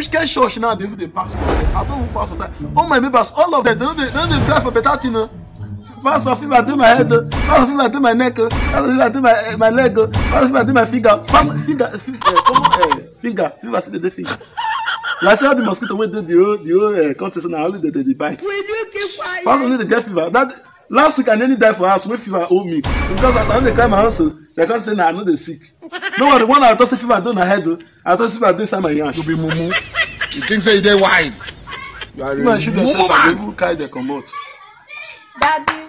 which kind church now they even dey pastor sef? I don't even pastor that. All my members, all of them, they don't dey pray for better thing. Pastor fever dey my head, pastor fever dey my neck, pastor fever dey my leg, pastor fever dey my finger, pastor finger, finger, fever still dey finger. Like say all the mosquito wey dey the whole country so na only dey bite. Pastor need to get fever. That last week I nearly die for house wey fever hold me because as I no dey carry my hustle, they come say na I no dey sick. No worry, one I thought say fever dey my head, I thought fever dey inside my yansh. You be mumu. You think say you dey wise? You are a mumu shoot themselves and they even carry their comot. Daddy.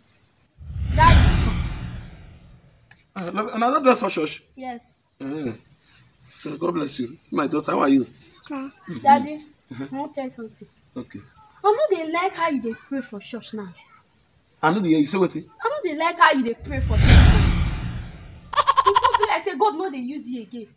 Another dress for church? Yes. So God bless you. My daughter, how are you? Okay. Daddy, I want to tell you something. Okay. I know they like how you dey pray for church now. I know you say what? I know they like how you dey pray for church now. You come be like say God no dey use you again.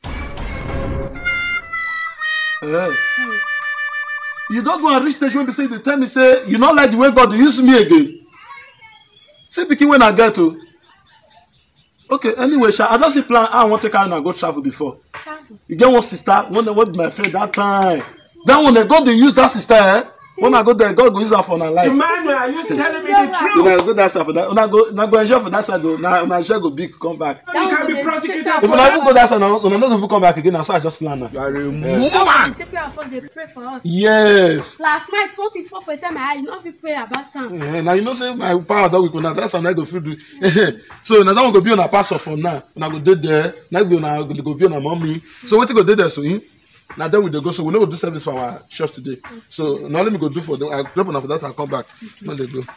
You don't go and reach stage when they say they tell me say you not like the way God use me again. See pikin when I get to. Okay, anyway, I don't see plan. I want to carry and go travel before. Travel. You get one sister, one with my friend that time. That one, God they use that sister. When I go there, God go use her for my life. Emmanuel, are you telling me the truth? When I go that side for that, when I go enjoy for that side, when I share go big, come back. You can be prosecuted for if I even go that side, when I'm not going to come back again, so I just plan now. You are a woman. Take care of us, they pray for us. Yes. Last night, 24 for my eye, you know if you pray about time. Now you know say my power that we go now. That's how I go feel do. So now that one go be on a pastor for now. When I go there, now we go be on a mommy. So what you go there so in? Now then we go. So we know we do service for our church today. So now let me go do for them. I drop on after that. I'll come back. When they go.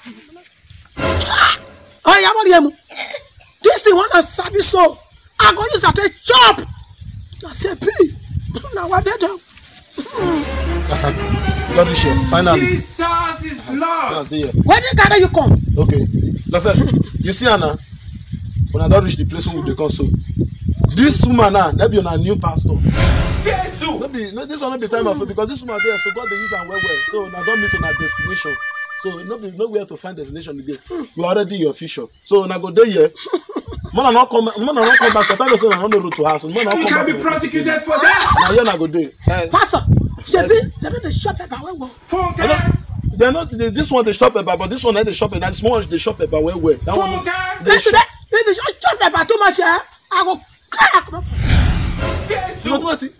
Oh yeah, Mariam. This thing want a service so I go use that a chop. I say pee. Now what they do? God is here. Finally. Jesus is Lord. Where did Ghana you come? Okay. You see Anna. When I don't reach the place where they come so. This woman now, that be on a new pastor. Jesus. No, this one not be time of it because this woman there, so God they use her well. So now don't meet on a destination. So nowhere to find destination again. You already your official. So now go there here. Man not come back. The time they say I don't know to house. Man not come back. You can be prosecuted for that. Now you not go there. Pastor, they're not the shop about where. They're not. This one they shop about, but this one they shop about. This one they shop about where. That one. If you just chop about too much, I go crack. You know what?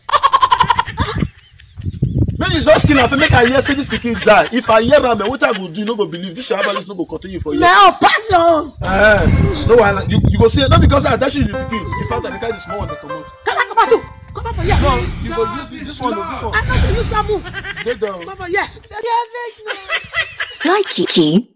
When you just kill and make I hear say this pikin die. If I hear am, what I go do? You no go believe this herbalist no go continue for you. No, pass on. No, you go see it not because I dash you the pikin. In fact, I carry the small one they come out. Come on, too. Come on for here. No, you go use this one. This one. I'm not going to use some more. They don't. Come on for here. Like Kiki.